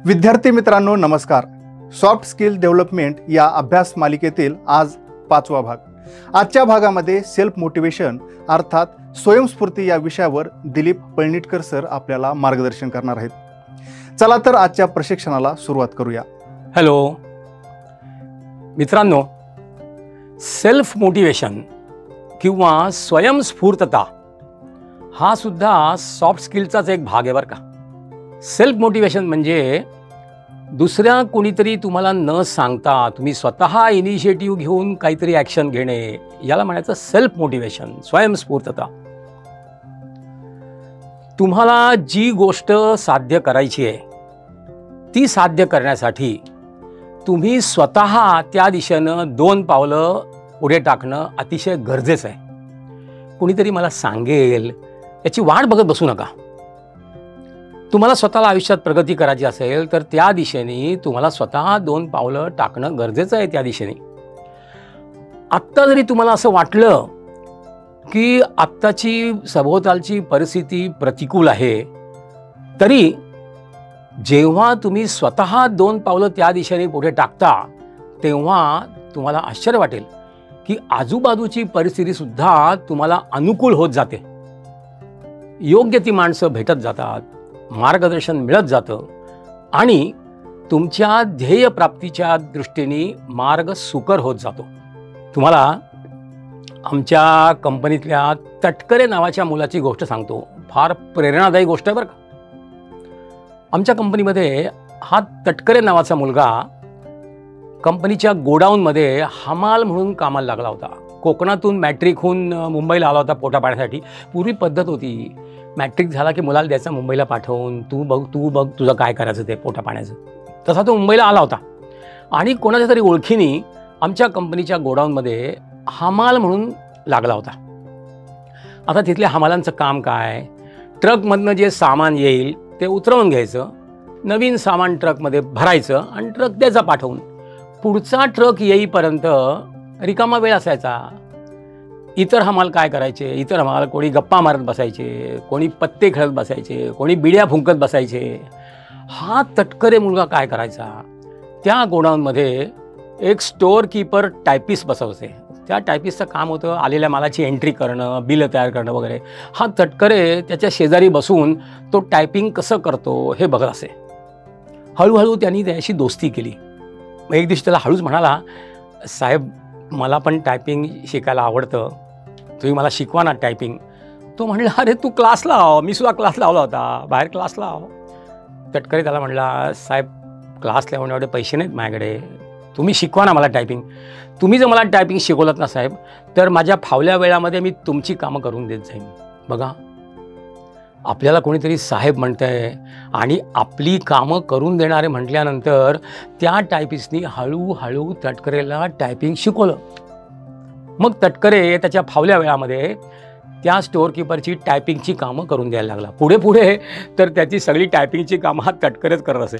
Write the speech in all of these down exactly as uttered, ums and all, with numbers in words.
विद्यार्थी मित्रांनो नमस्कार. सॉफ्ट स्किल डेव्हलपमेंट या अभ्यास मालिकेतील आज पाचवा भाग. आजच्या भागामध्ये सेल्फ मोटिवेशन अर्थात स्वयंस्फूर्ती या विषयावर दिलीप पळणिटकर सर आपल्याला मार्गदर्शन करणार आहेत. चला तर आजच्या प्रशिक्षणाला सुरुवात करूया. हॅलो मित्रांनो, सेल्फ मोटिवेशन किंवा स्वयंस्फूर्तता हा सुद्धा सॉफ्ट स्किलचाच एक भाग आहे बरं का. सेल्फ मोटिवेशन म्हणजे दुसऱ्या कोणीतरी तुम्हाला न सांगता तुम्ही स्वतः इनिशिएटिव्ह घेऊन काहीतरी ॲक्शन घेणे, याला म्हणायचं सेल्फ मोटिवेशन, स्वयंस्फूर्तता. तुम्हाला जी गोष्ट साध्य करायची आहे ती साध्य करण्यासाठी तुम्ही स्वतः त्या दिशेनं दोन पावलं पुढे टाकणं अतिशय गरजेचं आहे. कोणीतरी मला सांगेल याची वाट बघत बसू नका. तुम्हाला स्वतःला आयुष्यात प्रगती करायची असेल तर त्या दिशेने तुम्हाला स्वतः दोन पावलं टाकणं गरजेचं आहे. त्या दिशेने आत्ता जरी तुम्हाला असं वाटलं की आत्ताची सभोवतालची परिस्थिती प्रतिकूल आहे, तरी जेव्हा तुम्ही स्वतः दोन पावलं त्या दिशेने पुढे टाकता तेव्हा तुम्हाला आश्चर्य वाटेल की आजूबाजूची परिस्थितीसुद्धा तुम्हाला अनुकूल होत जाते. योग्य ती माणसं भेटत जातात, मार्गदर्शन मिळत जातं आणि तुमच्या ध्येयप्राप्तीच्या दृष्टीने मार्ग सुकर होत जातो. तुम्हाला आमच्या कंपनीतल्या तटकरे नावाच्या मुलाची गोष्ट सांगतो. फार प्रेरणादायी गोष्ट आहे बरं का. आमच्या कंपनीमध्ये हा तटकरे नावाचा मुलगा कंपनीच्या गोडाऊनमध्ये हमाल म्हणून कामाला लागला होता. कोकणातून मॅट्रिक होऊन मुंबईला आला होता पोटा पाण्यासाठी. पूर्वी पद्धत होती, मॅट्रिक झाला की मुलाला द्यायचा मुंबईला पाठवून, तू बघ तू बघ तुझं काय करायचं ते पोटा पाण्याचं. तसा तो मुंबईला आला होता आणि कोणाच्या तरी ओळखीने आमच्या कंपनीच्या गोडाऊनमध्ये हमाल म्हणून लागला होता. आता तिथल्या हमालांचं काम काय, ट्रकमधनं जे सामान येईल ते उतरवून घ्यायचं, नवीन सामान ट्रकमध्ये भरायचं आणि ट्रक द्यायचा पाठवून. पुढचा ट्रक येईपर्यंत रिकामा वेळ असायचा. इतर हमाल काय करायचे, इतर हमाल कोणी गप्पा मारत बसायचे, कोणी पत्ते खेळत बसायचे, कोणी बिड्या फुंकत बसायचे. हा तटकरे मुलगा काय करायचा, त्या गोडाऊनमध्ये एक स्टोअर कीपर टायपिस्ट बसवते. त्या टायपिस्टचं काम होतं आलेल्या मालाची एंट्री करणं, बिलं तयार करणं वगैरे. हा तटकरे त्याच्या शेजारी बसून तो टायपिंग कसं करतो हे बघत असे. हळूहळू त्यांनी त्याशी दोस्ती केली. मग एक दिवशी त्याला हळूच म्हणाला, साहेब मला पण टायपिंग शिकायला आवडतं, तुम्ही मला शिकवा ना टायपिंग. तो म्हणला, अरे तू क्लास लाव, मी सुद्धा क्लास लावला होता, बाहेर क्लास लाव. तटकरे त्याला म्हणला, साहेब क्लास लावून एवढे पैसे नाहीत माझ्याकडे, तुम्ही शिकवा ना मला टायपिंग. तुम्ही जर मला टायपिंग शिकवलं ना साहेब तर माझ्या फावल्या वेळामध्ये मी तुमची कामं करून देत जाईन. बघा, आपल्याला कोणीतरी साहेब म्हणतं आहे आणि आपली कामं करून देणारे म्हटल्यानंतर त्या टायपिस्टनी हळूहळू तटकरेला टायपिंग शिकवलं. मग तटकरे त्याच्या फावल्या वेळामध्ये त्या स्टोअर कीपरची टायपिंगची कामं करून द्यायला लागला. पुढे पुढे तर त्याची सगळी टायपिंगची कामं हा तटकरेच करत असे.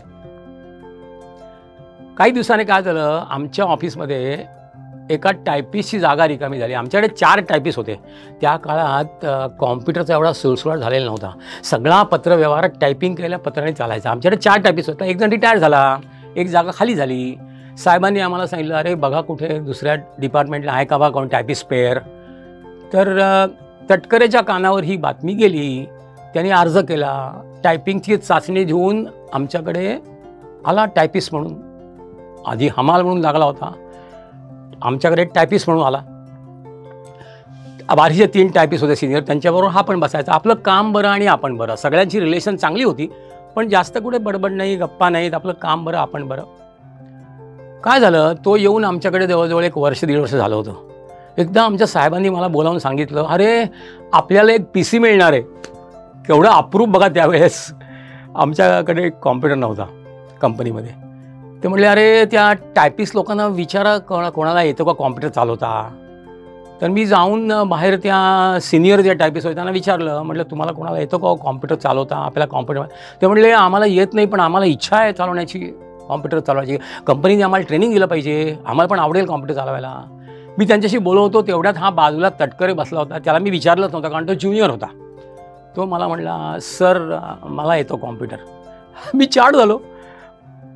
काही दिवसांनी काय झालं, आमच्या ऑफिसमध्ये एका टायपिस्टची जागा रिकामी झाली. आमच्याकडे चार टायपिस्ट होते. त्या काळात कॉम्प्युटरचा एवढा सुळसुळाट झालेला नव्हता. सगळा पत्रव्यवहार टायपिंग केलेल्या पत्राने चालायचा. आमच्याकडे चार टायपिस्ट होता. एक जण रिटायर झाला, एक जागा खाली झाली. साहेबांनी आम्हाला सांगितलं, अरे बघा कुठे दुसऱ्या डिपार्टमेंटला आहे का बा कोण टायपिस्ट पेअर. तर तटकरेच्या कानावर ही बातमी गेली. त्यांनी अर्ज केला. टायपिंगची चाचणी घेऊन आमच्याकडे आला टायपिस्ट म्हणून. आधी हमाल म्हणून लागला होता, आमच्याकडे टायपिस्ट म्हणून आला. बारीचे तीन टायपिस्ट होते सिनियर, त्यांच्याबरोबर हा पण बसायचा. आपलं काम बरं आणि आपण बरं, सगळ्यांची रिलेशन चांगली होती, पण जास्त कुठे बडबड नाही, गप्पा नाहीत, आपलं काम बरं आपण बरं. काय झालं, तो येऊन आमच्याकडे जवळजवळ एक वर्ष दीड वर्ष झालं होतं. एकदा आमच्या साहेबांनी मला बोलावून सांगितलं, अरे आपल्याला एक पी सी मिळणार आहे. केवढं अप्रूप बघा. त्यावेळेस आमच्याकडे कॉम्प्युटर नव्हता कंपनीमध्ये. ते म्हटले, अरे त्या टायपिस्ट लोकांना विचारा कोणा कोणाला येतो का कॉम्प्युटर चालवता. तर मी जाऊन बाहेर त्या सिनियर जे टायपिस्ट होते त्यांना विचारलं, म्हटलं तुम्हाला कोणाला येतो का कॉम्प्युटर चालवता, आपल्याला कॉम्प्युटर. ते म्हटले, आम्हाला येत नाही पण आम्हाला इच्छा आहे चालवण्याची, कॉम्प्युटर चालवायची. कंपनीने आम्हाला ट्रेनिंग दिलं पाहिजे, आम्हाला पण आवडेल कॉम्प्युटर चालवायला. मी त्यांच्याशी बोलवतो तेवढ्यात हा बाजूला तटकरे बसला होता. त्याला मी विचारलंच नव्हतं कारण तो ज्युनियर होता. तो मला म्हटला, सर मला येतो कॉम्प्युटर. मी चार्ट झालो.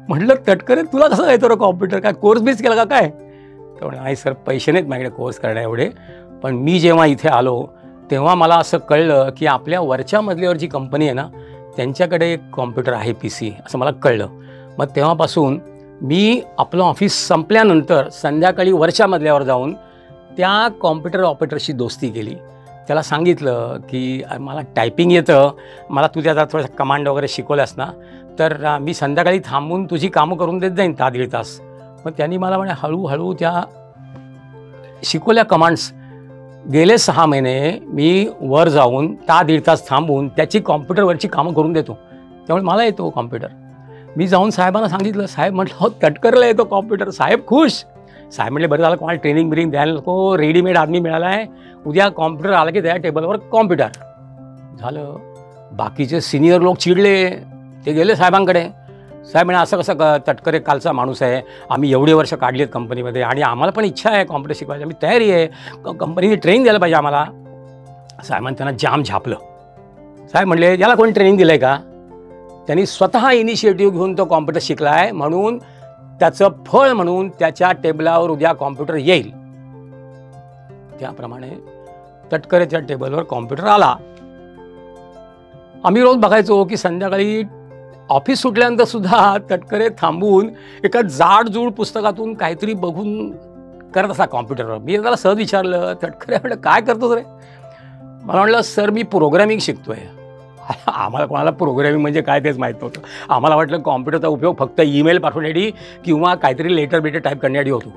म्हटलं तटकरे तुला कसं येतो रे कॉम्प्युटर, काय कोर्स बीस केला का काय? तर म्हणे नाही सर पैसे नाहीत माझ्याकडे कोर्स करण्या एवढे. पण मी जेव्हा इथे आलो तेव्हा मला असं कळलं की आपल्या वरच्या मजल्यावर जी कंपनी आहे ना त्यांच्याकडे एक कॉम्प्युटर आहे, पी सी, असं मला कळलं. मग तेव्हापासून मी आपलं ऑफिस संपल्यानंतर संध्याकाळी वरच्या मजल्यावर जाऊन त्या कॉम्प्युटर ऑपरेटरशी दोस्ती केली. त्याला सांगितलं की मला टायपिंग येतं, मला तू त्याचा थोडासा कमांड वगैरे शिकवल्यास ना तर मी संध्याकाळी थांबून तुझी कामं करून देत जाईन दहा दीड तास. मग त्यांनी मला म्हणे हळूहळू त्या शिकवल्या कमांड्स. गेले सहा महिने मी वर जाऊन दहा दीड तास थांबून त्याची कॉम्प्युटरवरची कामं करून देतो. त्यामुळे मला येतो कॉम्प्युटर. मी जाऊन साहेबांना सांगितलं, साहेब म्हटलं हो तटकरला येतो कॉम्प्युटर. साहेब खुश. साहेब म्हटले बरं झालं कोणाला ट्रेनिंग बिनिंग द्यायला नको, रेडीमेड आदमी मिळाला आहे, उद्या कॉम्प्युटर आला की त्या टेबलवर कॉम्प्युटर झालं. बाकीचे सिनियर लोक चिडले, ते गेले साहेबांकडे. साहेब म्हणे असं कसं क तटकरे कालचा माणूस आहे, आम्ही एवढे वर्ष काढली आहेत कंपनीमध्ये आणि आम्हाला पण इच्छा आहे कॉम्प्युटर शिकवायची, आम्ही तयारी आहे, कंपनीने ट्रेनिंग द्यायला पाहिजे आम्हाला. साहेबांनी त्यांना जाम झापलं. साहेब म्हणले याला कोणी ट्रेनिंग दिलं आहे का? त्यांनी स्वतः इनिशिएटिव्ह घेऊन तो कॉम्प्युटर शिकला आहे, म्हणून त्याचं फळ म्हणून त्याच्या टेबलावर उद्या कॉम्प्युटर येईल. त्याप्रमाणे तटकरेच्या टेबलवर कॉम्प्युटर आला. आम्ही रोज बघायचो की संध्याकाळी ऑफिस सुटल्यानंतर सुद्धा तटकरे थांबून एका जाडजूड पुस्तकातून काहीतरी बघून करत असा कॉम्प्युटरवर. मी त्याला सहज विचारलं, तटकरे म्हटलं काय करतोस रे? मला म्हटलं सर मी प्रोग्रॅमिंग शिकतोय. आम्हाला कोणाला प्रोग्रॅमिंग म्हणजे काय तेच माहीत नव्हतं. आम्हाला वाटलं कॉम्प्युटरचा उपयोग फक्त ईमेल पाठवण्यासाठी किंवा काहीतरी लेटर बेटर टाईप करण्यासाठी होतो.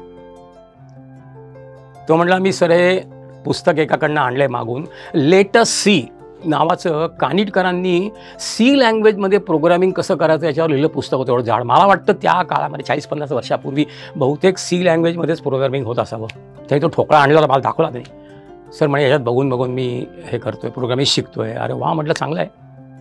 तो म्हटला मी सर हे पुस्तक एकाकडनं आणलंय मागून, लेटस सी नावाचं कानिटकरांनी सी लँग्वेजमध्ये प्रोग्रामिंग कसं करायचं याच्यावर लिहिलं पुस्तक होतं एवढं जाड. मला वाटतं त्या काळामध्ये चाळीस पन्नास वर्षापूर्वी बहुतेक सी लँग्वेजमध्येच प्रोग्रामिंग होत असावं. त्याने तो ठोकळा आणलेला मला दाखवला नाही. सर म्हणे याच्यात बघून बघून मी हे करतोय, प्रोग्रामिंग शिकतोय. अरे वा म्हटलं चांगलं आहे.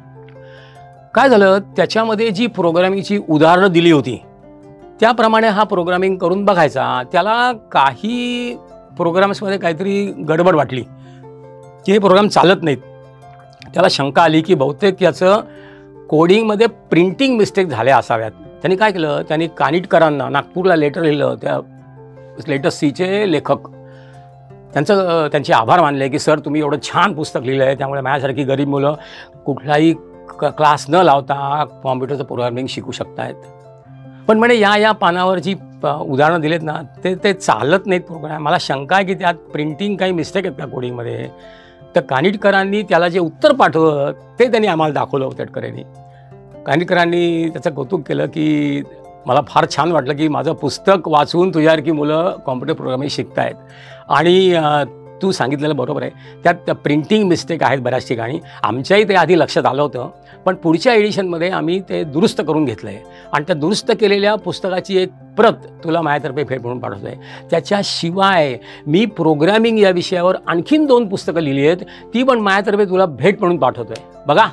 काय झालं त्याच्यामध्ये जी प्रोग्रामिंगची उदाहरणं दिली होती त्याप्रमाणे हा प्रोग्रामिंग करून बघायचा. त्याला काही प्रोग्राम्समध्ये काहीतरी गडबड वाटली की हे प्रोग्राम चालत नाहीत. त्याला शंका आली की बहुतेक याचं कोडिंगमध्ये प्रिंटिंग मिस्टेक झाल्या असाव्यात. त्यांनी काय केलं, त्यांनी कानिटकरांना नागपूरला लेटर लिहिलं. त्या लेटस सीचे लेखक त्यांचं त्यांचे आभार मानले की सर तुम्ही एवढं छान पुस्तक लिहिलं आहे, त्यामुळे माझ्यासारखी गरीब मुलं कुठलाही क क्लास न लावता कॉम्प्युटरचं प्रोग्रामिंग शिकू शकतायत. पण म्हणे या या पानावर जी उदाहरणं दिलेत ना ते ते चालत नाहीत प्रोग्राम. मला शंका आहे की त्यात प्रिंटिंग काही मिस्टेक आहेत का कोडिंगमध्ये. तर कानिटकरांनी त्याला जे उत्तर पाठवलं ते त्यांनी आम्हाला दाखवलं. तटकरेंनी कानिटकरांनी त्याचं कौतुक केलं की मला फार छान वाटलं की माझं पुस्तक वाचून तुझ्यासारखी मुलं कॉम्प्युटर प्रोग्रामिंग शिकतायत. आणि तू सांगितलेलं बरोबर आहे, त्यात प्रिंटिंग मिस्टेक आहेत बऱ्याच ठिकाणी. आमच्याही ते आधी लक्षात आलं होतं, पण पुढच्या एडिशनमध्ये आम्ही ते दुरुस्त करून घेतलं आहे आणि त्या दुरुस्त केलेल्या पुस्तकाची एक प्रत तुला माझ्यातर्फे भेट म्हणून पाठवतो आहे. त्याच्याशिवाय मी प्रोग्रामिंग या विषयावर आणखीन दोन पुस्तकं लिहिली आहेत, ती पण माझ्यातर्फे तुला भेट म्हणून पाठवतो आहे. बघा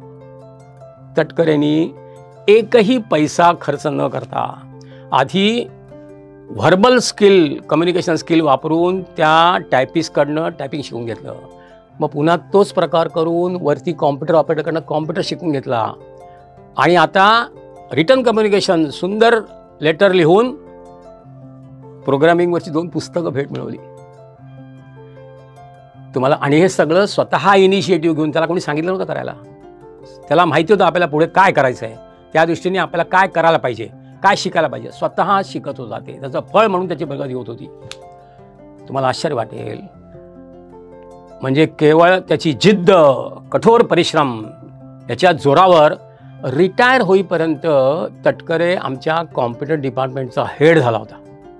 तटकरेंनी एकही पैसा खर्च न करता आधी व्हर्बल स्किल, कम्युनिकेशन स्किल वापरून त्या टायपिस्टकडनं टायपिंग शिकून घेतलं. मग पुन्हा तोच प्रकार करून वरती कॉम्प्युटर ऑपरेटरकडनं कॉम्प्युटर शिकून घेतला आणि आता रिटर्न कम्युनिकेशन सुंदर लेटर लिहून प्रोग्रामिंगवरची दोन पुस्तकं भेट मिळवली तुम्हाला. आणि हे सगळं स्वतः इनिशिएटिव्ह घेऊन, त्याला कोणी सांगितलं नव्हतं करायला. त्याला माहिती होतं आपल्याला पुढे काय करायचं आहे, त्या दृष्टीने आपल्याला काय करायला पाहिजे, काय शिकायला पाहिजे, स्वतः शिकत होता. ते त्याचं फळ म्हणून त्याची प्रगती होत होती. तुम्हाला आश्चर्य वाटेल, म्हणजे केवळ त्याची जिद्द, कठोर परिश्रम याच्या जोरावर रिटायर होईपर्यंत तटकरे आमच्या कॉम्प्युटर डिपार्टमेंटचा हेड झाला होता.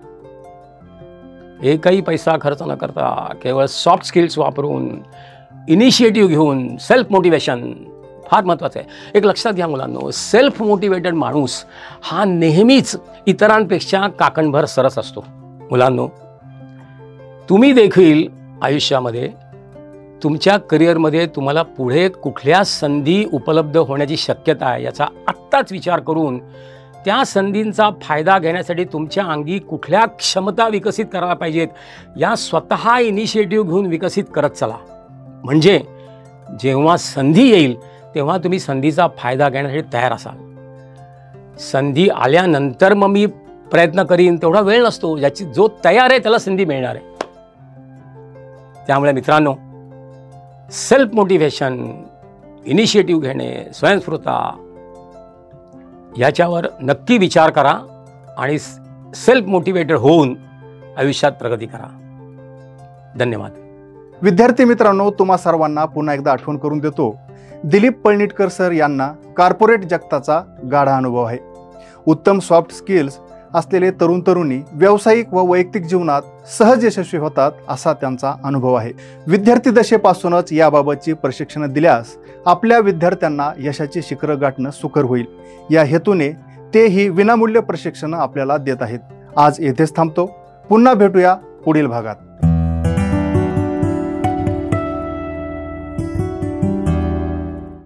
एकही पैसा खर्च न करता केवळ सॉफ्ट स्किल्स वापरून, इनिशिएटिव्ह घेऊन, सेल्फ मोटिवेशन फार महत्त्वाचं आहे. एक लक्षात घ्या मुलांनो, सेल्फ मोटिवेटेड माणूस हा नेहमीच इतरांपेक्षा काकणभर सरस असतो. मुलांनो, तुम्ही देखील आयुष्यामध्ये तुमच्या करिअरमध्ये तुम्हाला पुढे कुठल्या संधी उपलब्ध होण्याची शक्यता आहे याचा आत्ताच विचार करून त्या संधींचा फायदा घेण्यासाठी तुमच्या अंगी कुठल्या क्षमता विकसित करायला पाहिजेत या स्वतः इनिशिएटिव्ह घेऊन विकसित करत चला. म्हणजे जेव्हा संधी येईल तेव्हा तुम्ही संधीचा फायदा घेण्यासाठी तयार असाल. संधी आल्यानंतर मग मी प्रयत्न करीन तेवढा वेळ नसतो. ज्याची जो तयार आहे त्याला संधी मिळणार आहे. त्यामुळे मित्रांनो, सेल्फ मोटिव्हेशन, इनिशिएटिव्ह घेणे, स्वयंस्फूर्तता याच्यावर नक्की विचार करा आणि सेल्फ मोटिवेटेड होऊन आयुष्यात प्रगती करा. धन्यवाद. विद्यार्थी मित्रांनो, तुम्हा सर्वांना पुन्हा एकदा आठवण करून देतो, दिलीप पळणिटकर सर यांना कॉर्पोरेट जगताचा गाढा अनुभव आहे. उत्तम सॉफ्ट स्किल्स असलेले तरुण तरुणी व्यावसायिक व वैयक्तिक जीवनात सहज यशस्वी होतात असा त्यांचा अनुभव आहे. विद्यार्थी दशेपासूनच याबाबतची प्रशिक्षण दिल्यास आपल्या विद्यार्थ्यांना यशाची शिखरं गाठणं सुकर होईल. या हेतूने ते ही विनामूल्य प्रशिक्षण आपल्याला देत आहेत. आज येथेच थांबतो. पुन्हा भेटूया पुढील भागात.